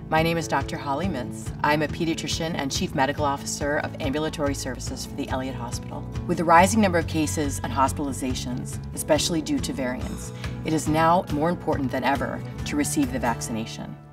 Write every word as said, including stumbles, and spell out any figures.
My name is Doctor Holly Mintz. I'm a pediatrician and Chief Medical Officer of Ambulatory Services for the Elliot Hospital. With the rising number of cases and hospitalizations, especially due to variants, it is now more important than ever to receive the vaccination.